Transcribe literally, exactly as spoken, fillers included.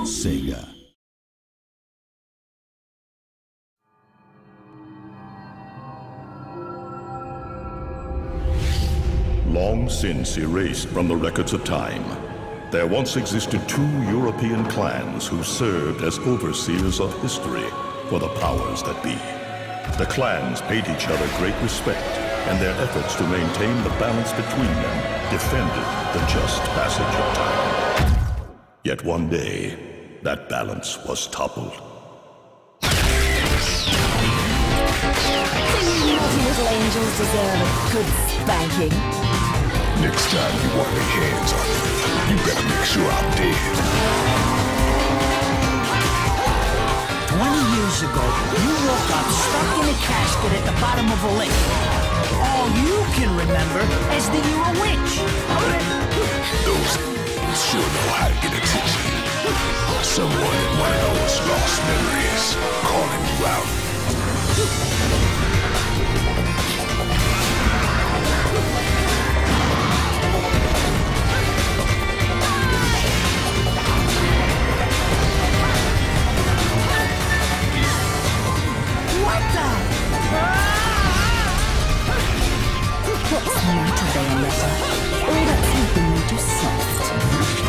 Sega. Long since erased from the records of time, there once existed two European clans who served as overseers of history for the powers that be. The clans paid each other great respect, and their efforts to maintain the balance between them defended the just passage of time. Yet one day, that balance was toppled. Naughty little angels deserve a good spanking. Next time you want to lay hands on me, you better make sure I'm dead. Twenty years ago, you woke up stuck in a casket at the bottom of a lake. All you can remember is that you're a witch. Those sure know how to get attention. Someone in one of those lost memories calling you out. What the? What's the matter, Bayonetta? All that's happened made you soft.